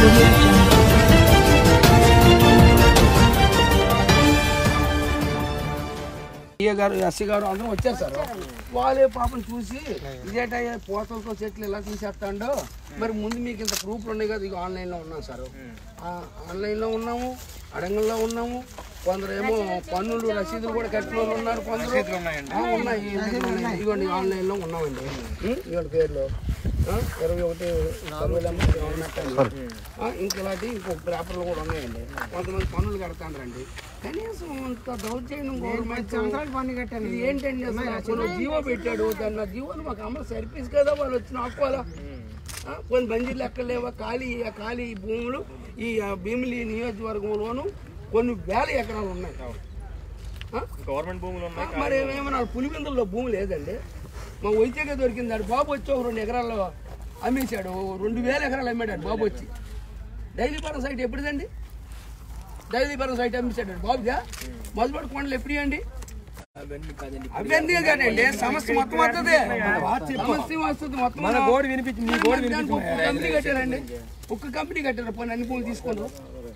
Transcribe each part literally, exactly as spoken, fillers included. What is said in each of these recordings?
గారు ఎస్సీ గారు అందరూ వచ్చారు సార్. వాళ్ళే పాపం చూసి ఇదేటయ్యా పోతలతో చెట్లు ఇలా తీసేస్తాడో మరి ముందు మీకు ఇంత ప్రూఫ్లు ఉన్నాయి కదా, ఇక ఆన్లైన్లో ఉన్నాం సార్. ఆన్లైన్లో ఉన్నాము, అడంగంలో ఉన్నాము. కొందరు ఏమో పన్నులు రసీదులు కూడా కట్టిన వాళ్ళు ఉన్నారు, కొందరు ఉన్నాయి. ఇవ్వండి ఆన్లైన్లో ఉన్నామండి. ఇవ్వండి పేర్లు ఇరవై ఒకటి ఇంక ఇలాంటి ఇంకొక పేపర్లు కూడా ఉన్నాయండి. కొంతమంది పన్నులు కడతాండ్రండి. కనీసం అంత దౌర్జన్యం గవర్నమెంట్ సంవత్సరాలు పన్ను కట్టాను. ఇది ఏంటండి అసలు జీవో పెట్టాడు, దాన్ని జీవోని మాకు అమలు సరిపేసి కదా వాళ్ళు వచ్చిన ఆక్కోవాలా. కొన్ని బందీలు ఎక్కడ లేవా, ఖాళీ ఖాళీ భూములు ఈ భీమిలి నియోజకవర్గంలోనూ కొన్ని వేల ఎకరాలు ఉన్నాయి గవర్నమెంట్ భూములు ఉన్నాయి. మరి ఏమేమన్నా పులివెందుల్లో భూమి లేదండి. మా వైద్యగా దొరికింది. ఆడు బాబు వచ్చి ఒక రెండు ఎకరాల్లో అమ్మేశాడు, రెండు వేల ఎకరాలు అమ్మాడు బాబు వచ్చి. డైలీపురం సైట్ ఎప్పుడుదండి? డైలీపురం సైట్ అమ్మేశాడు బాబుగా. మొదలుపడి కొండలు ఎప్పుడు ఇవ్వండి? అవన్నీ కాదండి, సమస్య మొత్తం వస్తుంది. సమస్య వస్తుంది మొత్తం. కంపెనీ కట్టారండి, ఒక్క కంపెనీ కట్టారు. పోనీ అన్ని భూములు తీసుకున్నారు.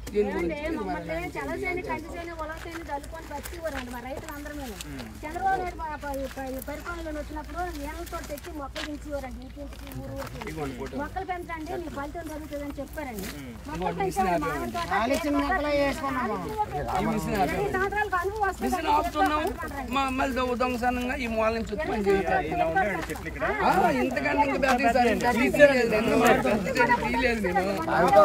పరిపాలన వచ్చినప్పుడు నేలతో తెచ్చి మొక్కలు దించేవారండి. ఇంటింటికి ఊరు ఊరికి మొక్కలు పెంచండి మీకు ఫలితం జరుగుతుందని చెప్పారండి. మొక్కలు పెంచారు. మళ్ళీ దొంగసనంగా ఈ మూల నుంచి వచ్చి పని చేయాలి. ఇంతకన్నా ఇంకా పెద్ద తీయలేదు నేను.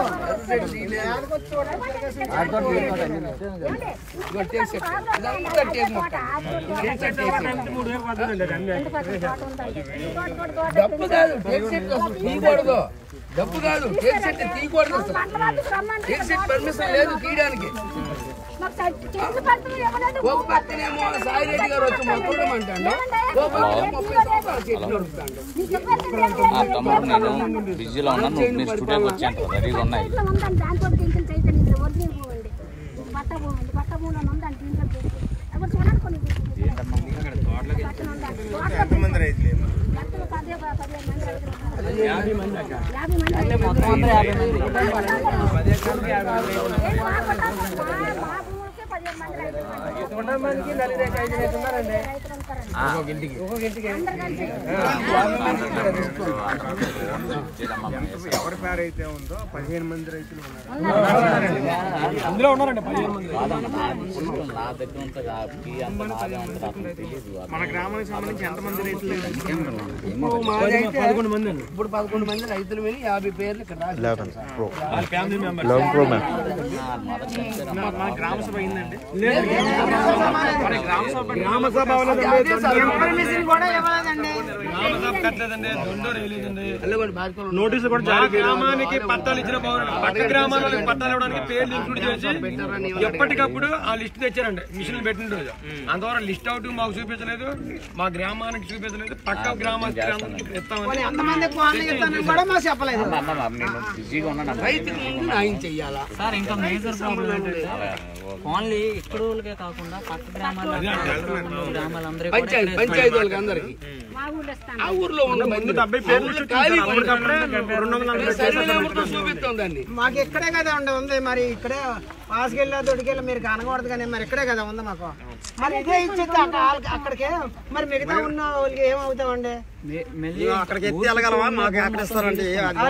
డబ్బు కాదు టేక్ సెట్ అసలు తీయకూడదు. డబ్బు కాదు టేక్ సెట్ తీయకూడదు. అసలు టేక్ సెట్ పర్మిషన్ లేదు తీయడానికి. ఒక పక్కనేమో సాయిరెడ్డి గారు వచ్చి మొక్కలు అంటాడు, ఒక పక్కన ముప్పై సంవత్సరాలు చెట్లు నడుపుతాడు. యాభై మంది మందికి నలభై ఐదు రైతులు ఉన్నారండి. ఒక్కొక్క ఇంటికి ఒక్కొక్క ఇంటికి ఎవరి పేరు అయితే ఉందో పదిహేను మంది రైతులు అందులో ఉన్నారండి. పదిహేను మంది మన గ్రామానికి సంబంధించి ఎంతమంది రైతులు? పదకొండు మంది. ఇప్పుడు పదకొండు మంది రైతులు వెళ్ళి యాభై పేర్లు ఇక్కడ గ్రామ సభ అయిందండి. నోటీసులు కూడా జారీ గ్రామానికి పట్టాలు ఇచ్చిన పక్క గ్రామాలకు పట్టాలు ఇవ్వడానికి పేర్లు ఇంక్లూడ్ చేసి ఎప్పటికప్పుడు ఆ లిస్ట్ తెచ్చారండి. మిషన్లు పెట్టిన రోజు అందువల్ల లిస్ట్ అవుట్ మాకు చూపించలేదు, మా గ్రామానికి చూపించలేదు. పక్క గ్రామానికి ఓన్లీ ఇక్కడ వాళ్ళకే కాకుండా పక్క గ్రామాల గ్రామాలందరూ పంచాయతీ వాళ్ళకి అందరికి ఆ ఊర్లో చూపిస్తుందండి. మాకు ఇక్కడే కదా ఉండే ఉంది. మరి ఇక్కడే పాసుకెళ్ళా దొడికెళ్ళి మీరు కనకూడదు కానీ మరి ఇక్కడే కదా ఉంది మాకు. మరి ఇదే ఇచ్చేది అక్కడికే. మరి మిగతా ఉన్న వాళ్ళకి ఏమవుతామండి? అక్కడికి ఎత్తి వెళ్ళగలవా? మాకు అక్కడ ఇస్తారండి.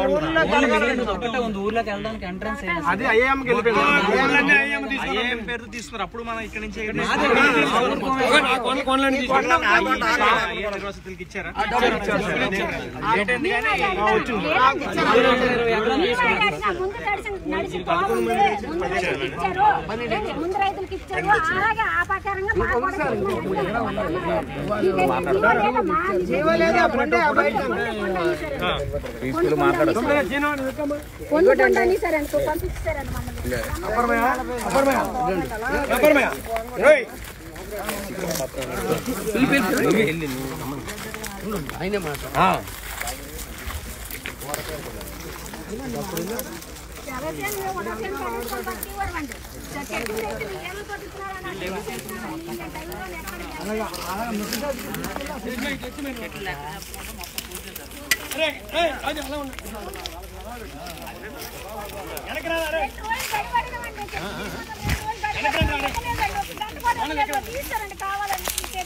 ఊర్లోకి వెళ్ళడానికి ఎంట్రన్స్ అది ఐఏఎంకి వెళ్ళిపోయింది పేరు తీసుకున్నారు. అప్పుడు మనం ఇక్కడ నుంచి ఇచ్చారా? ముందు రైతులకి ఇచ్చారు. అలాగే ఆ ప్రకారంగా ఆయన మాట అలా తీస్తారండి కావాలని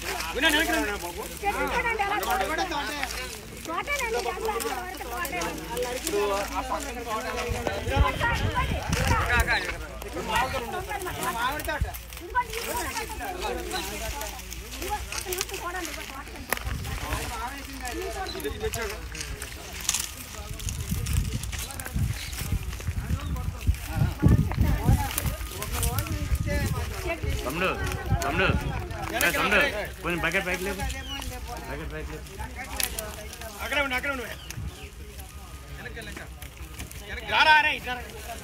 తమ్ముడు తమ్ముడు తమ్ముడు కొంచెం బకెట్ బ్యాక్ లేదు బకెట్ బ్యాక్ లేదు అక్కడే ఉండి అక్కడే ఉండి రారా రే ఇట్లా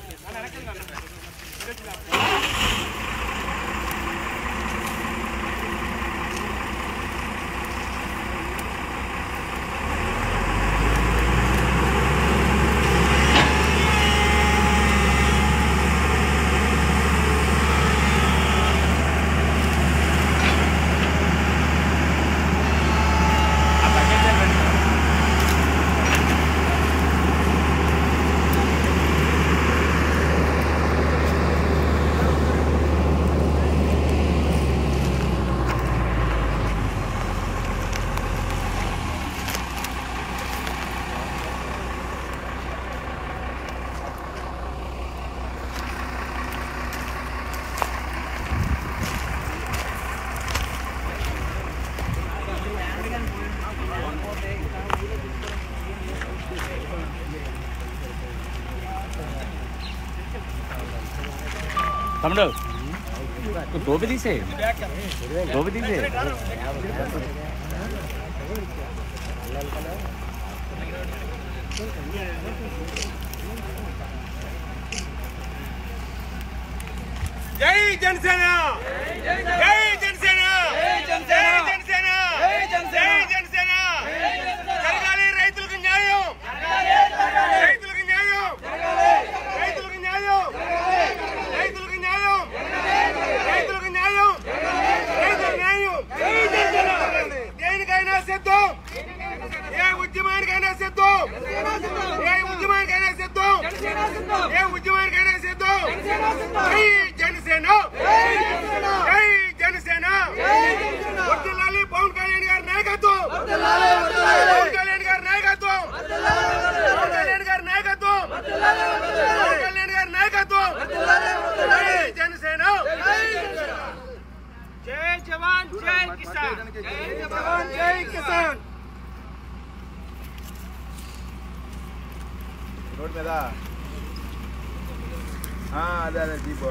తమ్ముడు టోపీ తీసే టోపీ తీసే జై జనసేన జై జనసేన జై జనసేన జై జనసేన జరగాలి రైతులకు న్యాయం రైతులకు న్యాయం రైతులకు న్యాయం రైతులకు న్యాయం రైతులకు న్యాయం రైతులకు న్యాయం దేనికైనా సిద్ధం ఏ ఉద్యమానికైనా సిద్ధం ఏ ఉద్యమానికైనా సిద్ధం ఏ ఉద్యమానికైనా సిద్ధం జై జనసేన జై జనసేన వర్ధిల్లాలి పవన్ కళ్యాణ్ గారి నాయకత్వం పవన్ కళ్యాణ్ గారి నాయకత్వం పవన్ కళ్యాణ్ గారి నాయకత్వం పవన్ కళ్యాణ్ గారి నాయకత్వం జై జనసేన జై జవాన్ జై కిసాన్ జై జవాన్ జై కిసాన్ రోడ్ మీద అదే అదే దీపో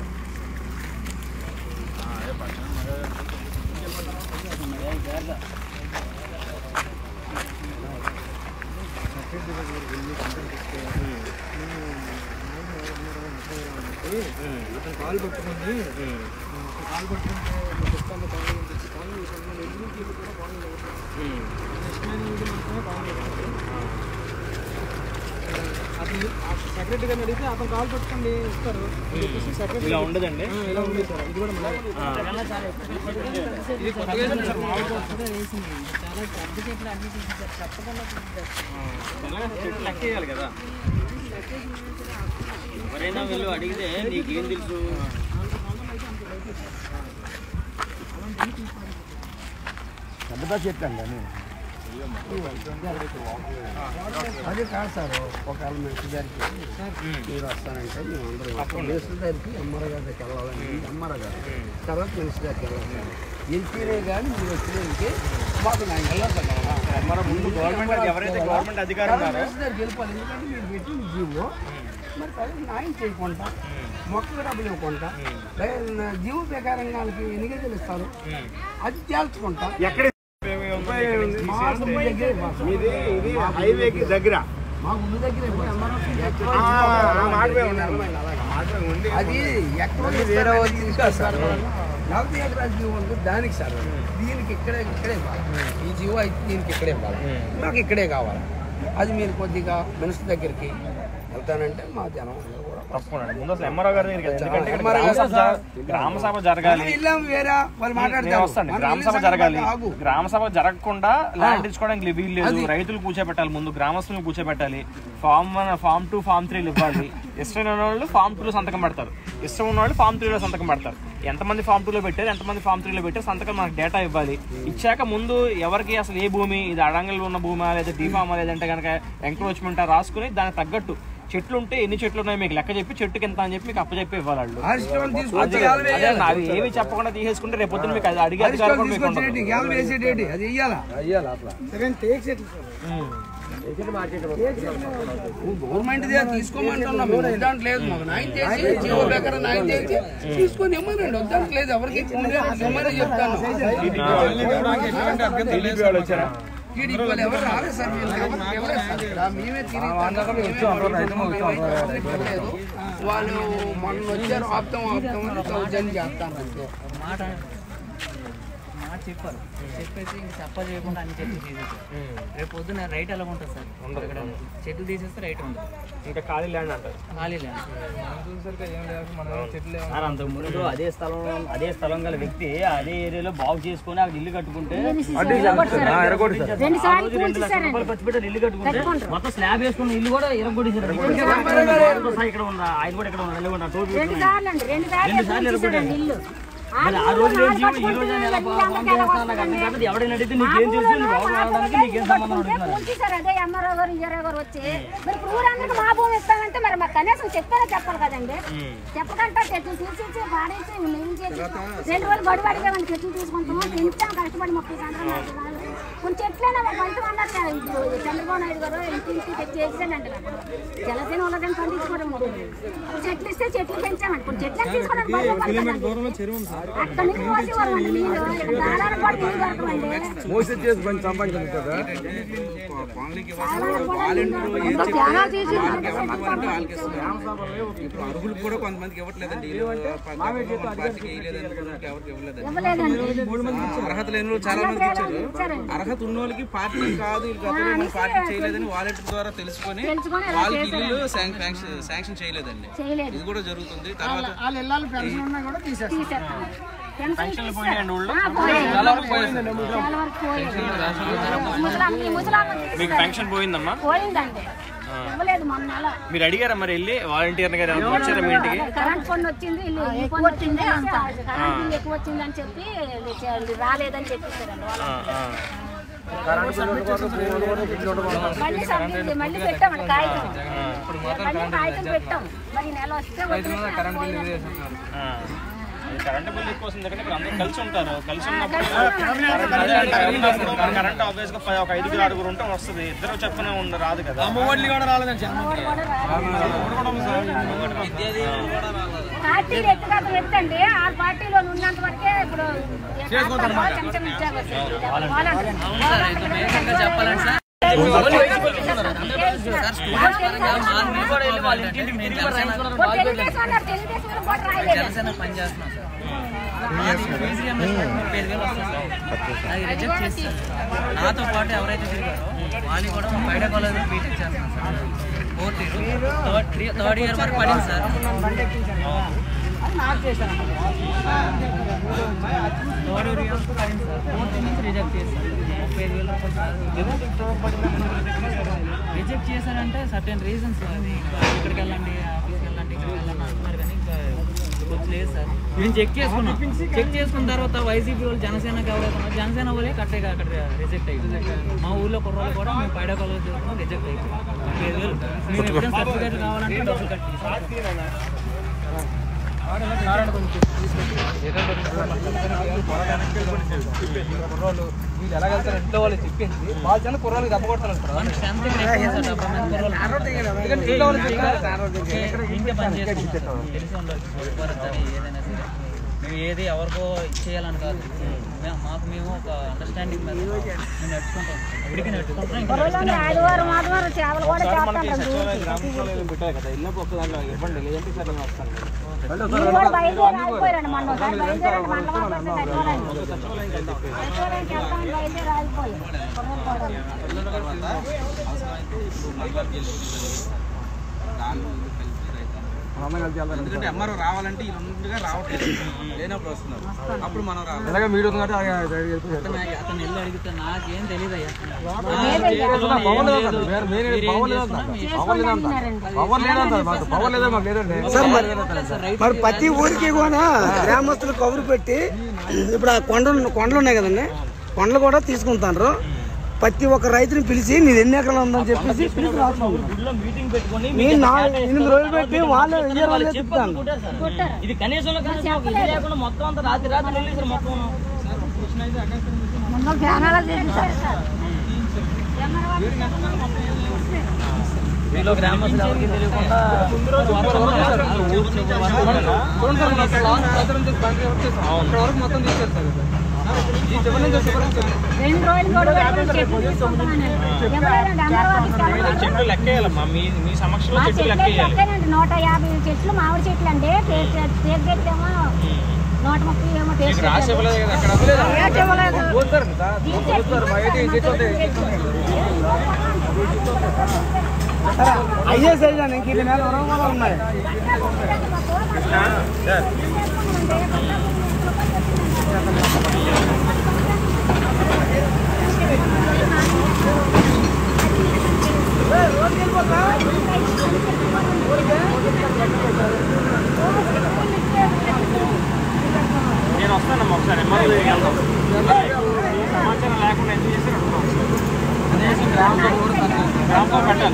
కాలు పట్టుకుంది కాలు పట్టుకుంటే పుస్తకాలు కాలు కాలు కూడా బాగుంది అతను సెక్రటరీ గారిని అడిగితే అతను కాల్ పట్టుకోండి ఇస్తారు సెక్రటరీ ఇలా ఉండదండి ఇలా ఉంది సార్ ఇది కూడా లెక్క వేయాలి కదా ఎవరైనా వీళ్ళు అడిగితే నీకేం తెలుసు పెద్ద చెప్తాను కానీ అదే కాదు సార్ ఒకవేళ మినిస్టర్ గారికి మీరు వస్తానంటే మేము అందరూ మినిస్టర్ గారికి ఎంఆర్ఓ గారి దగ్గరికి వెళ్ళాలని ఎంఆర్ఓ గారు తర్వాత మినిస్టర్ గారికి వెళ్ళాలి ఎంపీనే కానీ మీరు వచ్చినందుకే మాకు నేను వెళ్ళాలి ముందు గవర్నమెంట్ ఎవరైతే గవర్నమెంట్ అధికారులు మినిస్టర్ గారికి వెళ్ళిపోవాలి ఎందుకంటే మీరు పెట్టిన జీవో మరి ప్రజలు న్యాయం చేయకుండా మొక్కలు డబ్బులు ఇవ్వకుండా జీవో ప్రకారంగా వాళ్ళకి ఎన్ని గజలు ఇస్తారు అది తేల్చుకుంటా ఎక్కడ మీది ఇది హైవేకి దగ్గర మా గుడి దగ్గర అది ఎక్కడ వేరే సార్ నలభై ఎకరాల జీవో ఉంది దానికి సార్ దీనికి ఇక్కడే ఇక్కడే ఈ జీవో అయితే దీనికి ఇక్కడే ఇవ్వాలి నాకు ఇక్కడే కావాలి అది మీరు కొద్దిగా మినిస్టర్ దగ్గరికి వెళ్తానంటే మా జనం తప్పకుండా ముందు అసలు ఎంఆర్ఓ గారి దగ్గరికి గ్రామ సభ జరగాలి వస్తాండి గ్రామ సభ జరగాలి గ్రామ సభ జరగకుండా ల్యాండ్ ఇచ్చుకోవడానికి వీలు లేదు రైతులు కూర్చోబెట్టాలి ముందు గ్రామస్తులను కూర్చోబెట్టాలి form one form two form త్రీలు ఇవ్వాలి ఇష్టం ఉన్న వాళ్ళు ఫామ్ టూలో సంతకం పెడతారు ఇష్టం ఉన్న వాళ్ళు ఫామ్ త్రీలో సంతకం పెడతారు ఎంతమంది ఫామ్ టూలో పెట్టారు, ఎంతమంది ఫామ్ త్రీలో పెట్టారు, సంతకం మనకు డేటా ఇవ్వాలి. ఇచ్చాక ముందు ఎవరికి అసలు ఏ భూమి, ఇది అడంగల్లో ఉన్న భూమా లేదా డీఫామా లేదంటే కనుక ఎంక్రోచ్మెంట్ రాసుకుని దానికి తగ్గట్టు చెట్లు ఉంటే ఎన్ని చెట్లు ఉన్నాయి మీకు లెక్క చెప్పి చెట్టుకి ఎంత అని చెప్పి మీకు అప్పచెప్పి ఇవ్వాలి వాళ్ళు. అదే ఏమి చెప్పకుండా తీసేసుకుంటే రేపు పొద్దున మీకు అది అడిగే అధికారం కూడా మీకు ఉండదు. గవర్నమెంట్ తీసుకోమంటున్నాం, వద్దంటలేదు. మాకు న్యాయం చేసి జీవో ప్రకారం న్యాయం చేసి తీసుకొని ఇవ్వనండి, వద్దంటలేదు. ఎవరికి చెప్తాను ఎవరు రాలేదు సార్, మేమే తిరిగి వాళ్ళు మొన్న వచ్చారు, ఆపుతాం ఆపుతాం థౌజండ్ చేస్తాను అంతే మాట మాట చెప్పారు. చెప్పేసి ఇంక చెప్ప చేయకుండా అన్ని చెట్లు తీసేసారు. రేపు పొద్దున రైట్ ఎలా ఉంటుంది సార్? ఇక్కడ చెట్లు తీసేస్తే రైట్ ఉంటుంది, ఇంకా ఖాళీ ల్యాండ్ అంటారు. ఖాళీ ల్యాండ్. అంతకు ముందు అదే స్థలం అదే స్థలం గల వ్యక్తి అదే ఏరియాలో బాగు చేసుకుని అక్కడ ఇల్లు కట్టుకుంటే ఖర్చు పెట్టి ఇల్లు కట్టుకుంటే మొత్తం స్లాబ్ వేసుకున్న ఇల్లు కూడా ఇరగొట్టేసారు. ఇక్కడ ఉందా ఆయన కూడా ఇక్కడ ఉన్నా ఆ రోజు ఈ రోజు ఎలా బాగుంటుంది ఎవడైనా అడిగితే నీకేం తెలుసు, బాగు రావడానికి నీకేం సంబంధం అడుగుతున్నారు. అదే ఎంఆర్ఓ గారు ఈఆర్ఓ గారు వచ్చి మరి ఊరందరికి మా భూమి ఇస్తామంటే మరి మాకు కనీసం చెప్పానే చెప్పాలి కదండి. చెప్పకుండా చెట్లు తీసేసి పాడేసి మేము చేసి రెండు రోజులు గడువు అడిగామని చెట్లు తీసుకుంటాము, పెంచాం కష్టపడి ముప్పై సంవత్సరాలు. కొన్ని చెట్లైనా ఒక పంట అన్నారు ఇప్పుడు చంద్రబాబు నాయుడు గారు ఇంటింటి తెచ్చి వేసాడంటే జలసేన వాళ్ళదని పండించుకోవడం చెట్లు ఇస్తే చెట్లు పెంచామండి. కొన్ని చెట్లు తీసుకోవడానికి అక్కడ నుంచి మోసేవారు నీళ్ళు దానాలు కూడా నీళ్ళు దొరకమండి. అర్హులు కూడా కొంతమందికి ఇవ్వట్లేదండి, అర్హత లేని వాళ్ళు చాలా మందికి ఇచ్చారు. అర్హత ఉన్న వాళ్ళకి పార్టీ కాదు గతంలో పార్టీ చేయలేదని వాలంటీర్ ద్వారా తెలుసుకొని వాళ్ళకి ఇల్లు శాంక్షన్ చేయలేదండి. ఇది కూడా జరుగుతుంది. తర్వాత మీకు పెన్షన్ పోయిందమ్మా? మీరు అడిగారా మరి వెళ్ళి వాలంటీర్ గారు వచ్చారా మీ ఇంటికి? కరెంట్ ఫండ్ వచ్చింది, ఎక్కువ వచ్చింది ఎక్కువ వచ్చింది అని చెప్పి రాలేదని చెప్పేసారండి. మళ్ళీ మళ్ళీ పెట్టామండి కాగితం, మళ్ళీ కాగితం పెట్టాం. మరి నెల వస్తే కరెంట్ బిల్ ఎక్కువ వస్తుంది ఎందుకంటే అందరూ కలిసి ఉంటారు. కలిసి ఉన్నప్పుడు కరెంట్ ఆబ్వియస్ గా ఒక ఐదుగురు ఆరుగురు ఉంటే వస్తుంది, ఇద్దరు చెప్పనే ఉండదు రాదు కదా. అమ్మఒడి కూడా రాలేదండి. పార్టీలు ఎత్తుకాక ఎత్తండి, ఆ పార్టీలో ఉన్నంత వరకే ఇప్పుడు చెప్పాలండి సార్. జనసేన పని చేస్తున్నాం సార్. ముప్పై ఐదు వేలు వస్తుంది సార్, అది రిజెక్ట్ చేస్తారు. నాతో పాటు ఎవరైతే తిరిగారో వాళ్ళు కూడా బయట కాలేజ్ బీటెక్ చేస్తున్నాం sir. Fourth year third third year వరకు పడింది సార్. థర్డ్ ఇయర్ వరకు పడింది సార్. ఫోర్త్ నుంచి రిజెక్ట్ చేస్తారు. ముప్పై ఐదు వేలు రిజెక్ట్ చేశారంటే సర్టెన్ రీజన్స్, అది ఇక్కడికి వెళ్ళండి ఆఫీస్కి వెళ్ళండి ఇక్కడికి వెళ్ళండి అంటున్నారు. కానీ ఇంకా కొంచెం లేదు సార్. మేము చెక్ చేసుకున్నాం, చెక్ చేసుకున్న తర్వాత వైసీపీ వాళ్ళు జనసేనకి ఎవరైతే జనసేన వాళ్ళే కట్టేగా అక్కడ రిజెక్ట్ అయిపోయింది. మా ఊళ్ళో కుర్రోళ్ళు కూడా మేము పైడా కాలేజ్ చేసుకున్నాం, రిజెక్ట్ అయిపోయింది. ముప్పై ఐదు వేలు మీరు ఎప్పుడైనా సర్టిఫికేట్ కావాలంటే డబ్బులు కట్టి వీళ్ళు ఎలాగెళ్తారు ఇంట్లో వాళ్ళు చెప్పింది వాళ్ళ జన కుర్రాళ్ళకి దెబ్బ కొడతారు. మేము ఏది ఎవరికో ఇచ్చేయాలని కాదు, మాకు మేము ఒక అండర్స్టాండింగ్ మీద మేము నడుచుకుంటాం. ఇప్పటికీ నడుచుకుంటాం. ఆదివారం ఆదివారం చేపలు కూడా చేస్తాం. బయలుదేరి ఆగిపోయారండి మొన్న ఒకసారి బయలుదేరండి మండలం బయలుదేరి ఆగిపోయారు. దాని ముందు కలిసి రైతు ఎందుకంటే ఎంఆర్ఓ రావాలంటే ఈ రెండుగా రావట్లేదు, లేనప్పుడు వస్తున్నారు, అప్పుడు మనం రావాలి. అతను వెళ్ళి అడిగితే నాకేం తెలియదు అయ్యా. మరి ప్రతి ఊరికి కూడా గ్రామస్తులు కబురు పెట్టి ఇప్పుడు ఆ కొండలు కొండలు ఉన్నాయి కదండి, కొండలు కూడా తీసుకుంటారు. ప్రతి ఒక్క రైతుని పిలిచి నీది ఎన్ని ఎకరాలు ఉందని చెప్పేసి పిలిచి ఎనిమిది రోజులు పెట్టి వాళ్ళు వాళ్ళే చెప్తాను. ఇది కనీసం మొత్తం అంతా రాత్రి రాత్రి వెళ్ళేసారు మొత్తం. వీళ్ళు గ్రామస్తులు ఎవరికి తెలియకుండా మొత్తం తీసుకెళ్తారు. చెట్లు లెక్కేయాలమ్మా, మీ మీ సమక్షంలో చెట్లు లెక్కేయాలి. నూట యాభై చెట్లు మామిడి చెట్లు అండి, తేగేమో నూట ముప్పై ఏమో రాసి ఇవ్వలేదు కదా అక్కడ. అయ్యే సైజ్ అండి, ఇంక ఇది నెల వరకు ఉన్నాయి. నేను వస్తానమ్మా ఒకసారి ఎంఆర్ఓ దగ్గరికి వెళ్దాం. సమాచారం లేకుండా ఎందుకు చేశారు అడుగుతాం. గ్రామంలో పెట్టాలి.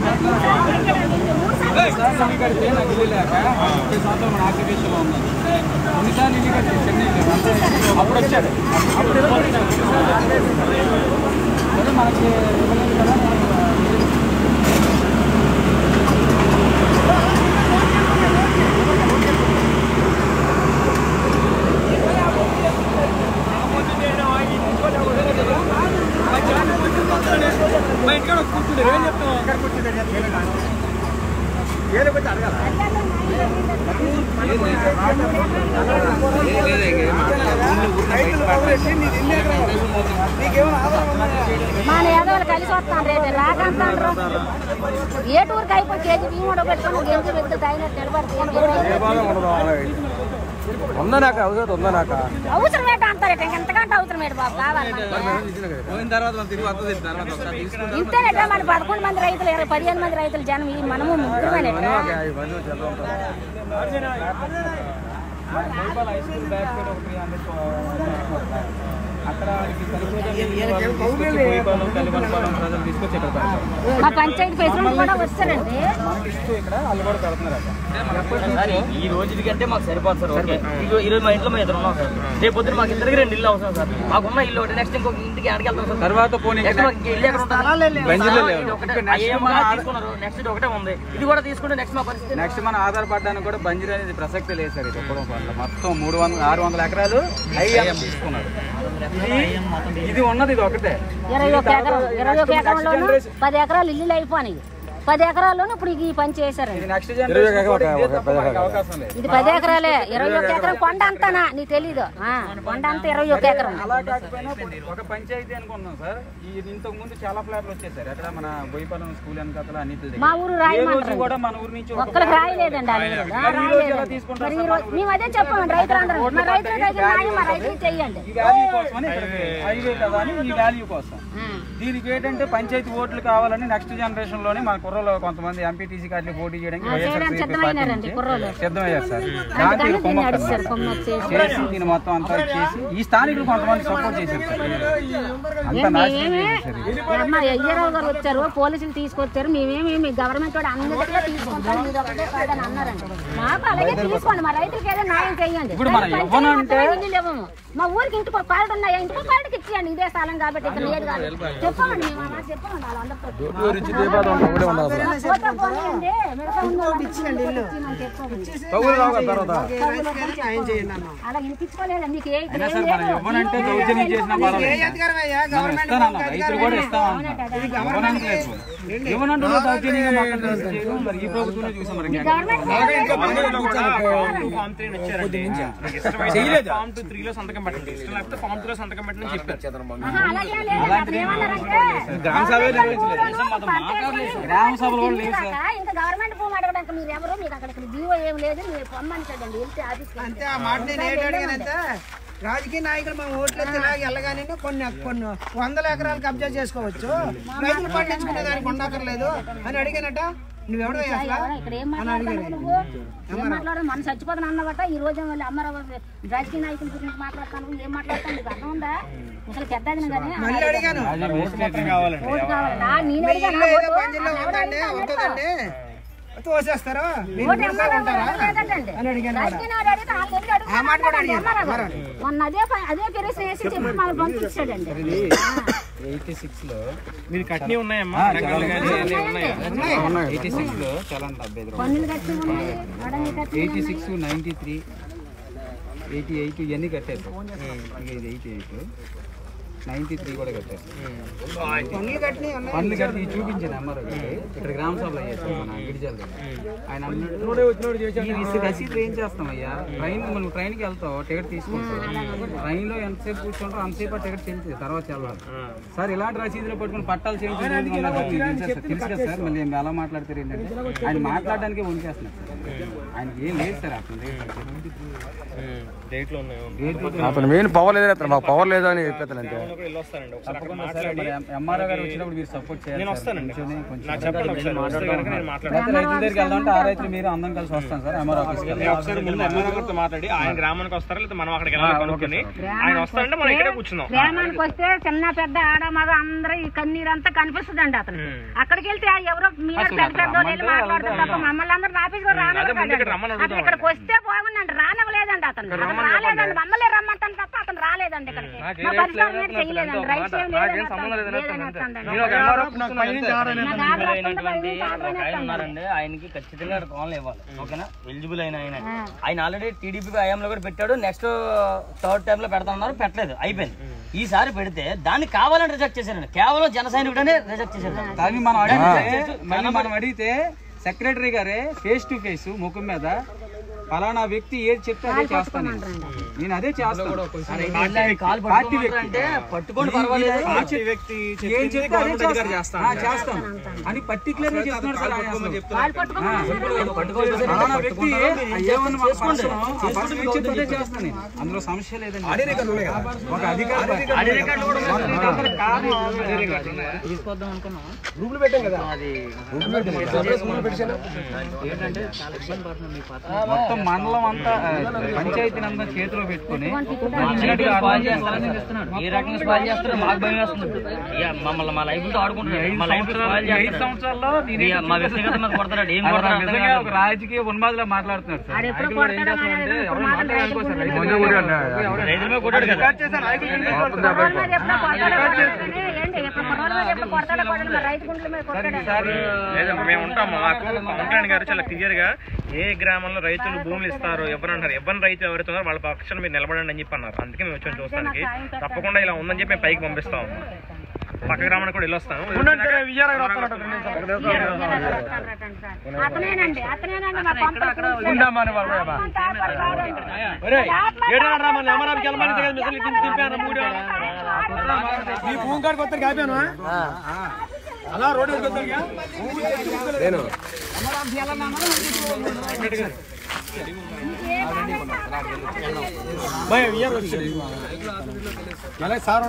అప్పుడు వచ్చారు మనకి మా ఇంటికాడ కూర్చుంటే ఏం చెప్తాం, అక్కడ కూర్చుంటే ఏదో పెట్టి అడగాల. మన ఏదోళ్ళు కలిసి వస్తాను రేపు రాకంటారు. ఏ టూర్కి అయిపోయి కేజీ బియ్యం కూడా పెట్టుకుని గెంజి పెద్ద తగినట్టు నిలబడుతుంది. ఉందనాక అవసరం ఉందనాక అవసరం ఏంటో అంటారట, ఇంకెంతకంటే అవసరం ఏంటి బాబు కావాలి. పోయిన తర్వాత మనం తిరిగి వస్తుంది తర్వాత ఒకసారి తీసుకుంటాం. ఇంతేనట మన పదకొండు మంది రైతులు, ఇరవై పదిహేను మంది రైతులు జనం, ఈ మనము ముగ్గురుమేనట. మా పంచాయతీ ప్రెసిడెంట్ కూడా వచ్చారండి. ఈ రోజు కంటే మాకు సరిపోదు సార్. ఓకే, ఈ రోజు మా ఇంట్లో మేము ఇద్దరు ఉన్నాం సార్. రేపు పొద్దున మాకు ఇద్దరికి రెండు ఇల్లు అవసరం సార్. మాకున్న ఇల్లు ఒకటి, నెక్స్ట్ ఇంకొక ఇంటికి ఎక్కడికి వెళ్తాం సార్. తర్వాత ఇల్లు ఎక్కడ తీసుకున్నారు, నెక్స్ట్ ఇది ఒకటే ఉంది, ఇది కూడా తీసుకుంటే నెక్స్ట్ మా పరిస్థితి. నెక్స్ట్ మనం ఆధారపడడానికి కూడా బంజరు అనేది ప్రసక్తి లేదు సార్. ఇది ఒక్కడం వల్ల మొత్తం మూడు వందల ఆరు వందల ఎకరాలు ఐఎం తీసుకున్నారు. ఇది ఉన్నది ఇది ఒకటే. ఇరవై ఒక ఎకరం ఇరవై ఒక ఎకరంలోనూ పది ఎకరాలు ఇల్లు అయిపోయినాయి. పది ఎకరాల్లోనూ ఇప్పుడు ఈ పని చేశారు. నెక్స్ట్ జనరేషన్ అవకాశం లేదు. ఇది పది ఎకరాలే, ఇరవై ఒక ఎకరం కొండ అంతానా నీకు తెలీదు. కొండ అంతా ఇరవై ఒక ఎకరం. అలా కాకపోయినా ఒక పంచాయతీ అనుకున్నాం సార్. ఈ ఇంతకు ముందు చాలా ఫ్లాట్లు వచ్చేసారు. అక్కడ మన బోయిపాలెం స్కూల్ వెనకాల అన్నిటి మా ఊరు రాయమంటారు కూడా మన ఊరు నుంచి ఒక్కరికి రాయలేదండి. మేము అదే చెప్పామండి రైతులందరూ, మా రైతుల దగ్గర మా రైతులు చెయ్యండి. ఈ వాల్యూ కోసమని హైవే కదా అని ఈ వాల్యూ కోసం. దీనికి ఏంటంటే పంచాయతీ ఓట్లు కావాలని నెక్స్ట్ జనరేషన్ లోనే మన కుర్రలో కొంతమంది ఎంపీటీసీ కార్డులు పోటీ చేయడానికి సిద్ధమయ్యారు సార్. చేసి దీన్ని మొత్తం అంతా చేసి ఈ స్థానికులు కొంతమంది సపోర్ట్ చేశారు సార్. అయ్యరావు గారు వచ్చారు, పోలీసులు తీసుకొచ్చారు. మేమేమి గవర్నమెంట్ వాడు అందరికీ తీసుకుంటాం, ఇది ఒకటే కాదని అన్నారండి. మాకు అలాగే తీసుకోండి, మా రైతులకి ఏదో న్యాయం చేయండి. మా ఊరికి ఇంటికి పాలట ఉన్నాయా, ఇంటికి పాలటకి ఇచ్చేయండి. ఇదే స్థలం కాబట్టి ఇక్కడ లేదు కాబట్టి చెప్పామండి. మేము అలా చెప్పామండి. వాళ్ళందరితో అలా వినిపించుకోలేదు. మీకు ఏ రైతులు కూడా ఇస్తాం. ఏమనంటే దౌర్జన్యంగా మాట్లాడుతున్నారు. మరి ఈ ప్రభుత్వం చూసాం మరి ఫామ్ టూ త్రీ లో సంతకం పెట్టండి, ఇష్టం లేకపోతే ఫామ్ టూ లో సంతకం పెట్టండి చెప్పారు. గ్రామ సభ గ్రామ సభలు కూడా లేవు సార్. ఇంకా గవర్నమెంట్ భూమి అడగడానికి మీరు ఎవరు, మీకు అక్కడ జీవో ఏం లేదు, మీరు పొమ్మని కదండి వెళ్తే ఆఫీస్కి. అంతే ఆ మాట నేను ఏంటి అడిగానంటే, రాజకీయ నాయకులు మేము ఓట్లు ఎత్తి ఇలాగ వెళ్ళగానే కొన్ని కొన్ని వందల ఎకరాలు కబ్జా చేసుకోవచ్చు, రైతులు పండించుకునే దానికి ఉండక్కర్లేదు అని అడిగానట. నువ్వెవడో ఇక్కడ ఏం మాట్లాడుతున్నావు నువ్వు? ఏం మాట్లాడదు, మనం చచ్చిపోతాను అన్నమాట. ఈ రోజు మళ్ళీ అమ్మారావు రాజకీయ నాయకుల గురించి మాట్లాడతాను, ఏం మాట్లాడతాను నీకు అర్థం ఉందా? అసలు పెద్దది కానీ మళ్ళీ అడిగాను ఓటు కావాలన్నా నేను అడిగాను. తోసేస్తారా అని అడిగాను. మొన్న అదే అదే పెరిసి వేసి చెప్పి మమ్మల్ని పంపించాడండి. ఎయిటీ సిక్స్ లో మీరు కట్నీ ఉన్నాయమ్మా? ఎయిటీ సిక్స్ లో చాలా డెబ్బై పన్నులు కట్టి ఉన్నాయి. Eighty six ninety three eighty eight ఇవన్నీ కట్టేస్తాం. ఇది ఎయిటీ ఎయిట్ నైన్టీ త్రీ కూడా కట్టేస్తాం. పన్నులు కట్టి చూపించాను అమ్మారు ఇక్కడ గ్రామ సభలో చేస్తాం మన గిరిజలు. ఆయన అన్నట్టు రసీదులు ఏం చేస్తాం అయ్యా, ట్రైన్ మనం ట్రైన్కి వెళ్తాం, టికెట్ తీసుకుంటాం, ట్రైన్లో ఎంతసేపు కూర్చుంటాం అంతసేపు ఆ టికెట్ చెల్లింది, తర్వాత వెళ్ళాలి సార్. ఇలాంటి రసీదులు పట్టుకుని పట్టాలు చేయించడం తెలుసు కదా సార్. మళ్ళీ ఎలా మాట్లాడతారు ఏంటంటే ఆయన మాట్లాడడానికే వణికేస్తున్నారు సార్. ఆయనకి ఏం లేదు సార్ అతను అతను మెయిన్ పవర్ లేదు, మాకు పవర్ లేదు అని చెప్పేస్తాను అంతే. ఎంఆర్ఓ గారు వచ్చినప్పుడు మీరు సపోర్ట్ చేయాలి. రైతుల దగ్గరికి వెళ్దామంటే ఆ రైతులు మీరు అందరం కలిసి వస్తాం సార్. ఎంఆర్ఓ ఆఫీస్కి వెళ్ళి మాట్లాడి ఆయన గ్రామానికి వస్తారా లేదా మనం అక్కడికి వెళ్ళాలి, ఆయన వస్తారంటే మనం ఇక్కడే కూర్చున్నాం. గ్రామానికి వస్తే చిన్న పెద్ద ఆడ మగ అందరూ ఈ కన్నీరు అంతా కనిపిస్తుంది అండి అతను. అక్కడికి వెళ్తే ఎవరో మీరు పెద్ద పెద్ద మాట్లాడుతారు తప్ప మమ్మల్ని అందరూ ఆఫీస్ కూడా రానివ్వలేదు. అతను ఇక్కడికి వస్తే బాగుందండి, రానివ్వలేదండి అతను. అతను రాలేదండి, మమ్మల్ని రమ్మంటాను తప్ప అతను రాలేదండి ఇక్కడికి. మా పరిసరాలు మీరు చేయలేదండి, రైట్స్ ఏం లేదండి. ఆయనకి ఖచ్చితంగా కోన్లు ఇవ్వాలి, ఓకేనా? ఎలిజిబుల్ అయిన ఆయన ఆయన ఆల్రెడీ టీడీపీ హయాంలో కూడా పెట్టాడు, నెక్స్ట్ థర్డ్ టైం లో పెడతామన్నారు, పెట్టలేదు, అయిపోయింది. ఈసారి పెడితే దాన్ని కావాలని రిజెక్ట్ చేశారండి, కేవలం జన సైనికుడనే రిజెక్ట్ చేశారు. దాన్ని మనం అడిగితే మనం అడిగితే సెక్రటరీ గారే ఫేస్ టు ఫేస్ ముఖం మీద ఫలానా వ్యక్తి ఏది చెప్తే అదే చేస్తాను, నేను అదే చేస్తాను, పట్టుకోండి పర్వాలేదు ఏం చెప్తే అదే చేస్తాను అని పర్టికులర్ గా చెప్తున్నాడు సార్. ఫలానా వ్యక్తి ఏమన్నా చెప్తే చేస్తాను, అందులో సమస్య లేదండి. ఒక అధికారి తీసుకొద్దాం అనుకున్నాం, గ్రూపులు పెట్టాం కదా, అది ఏంటంటే మొత్తం మండలం అంతా పంచాయతీ అంతా చేతిలో పెట్టుకుని ఏ రకంగా స్పాయిల్ చేస్తున్నాడు మాకు భయం వేస్తుంది. మమ్మల్ని మా లైఫ్ తో ఆడుకుంటున్నాడు, మా లైఫ్ ఐదు సంవత్సరాల్లో మా వ్యక్తిగత మీద కొడతాడు. ఏం ఒక రాజకీయ ఉన్మాదిలా మాట్లాడుతున్నాడు సార్. రైతుల మీద కొట్టాడు కదా. మేము ఉంటాము, మాకు పవన్ కళ్యాణ్ గారు చాలా క్లియర్ గా ఏ గ్రామంలో రైతులు భూములు ఇస్తారు ఎవరంటారు, ఎవరిని రైతు ఎవరైతున్నారో వాళ్ళ పక్షాన్ని మీరు నిలబడండి అని చెప్పి అన్నారు. అందుకే మేము వచ్చాము చూస్తానికి. తప్పకుండా ఇలా ఉందని చెప్పి మేము పైకి పంపిస్తాము, పక్క గ్రామానికి కూడా వెళ్ళొస్తాను. అలా రోడ్డు నేను సార్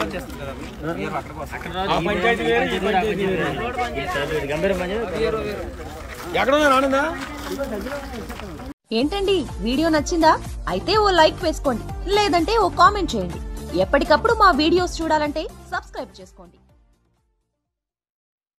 ఏంటండి వీడియో నచ్చిందా? అయితే ఓ లైక్ వేసుకోండి, లేదంటే ఓ కామెంట్ చేయండి. ఎప్పటికప్పుడు మా వీడియోస్ చూడాలంటే సబ్స్క్రైబ్ చేసుకోండి.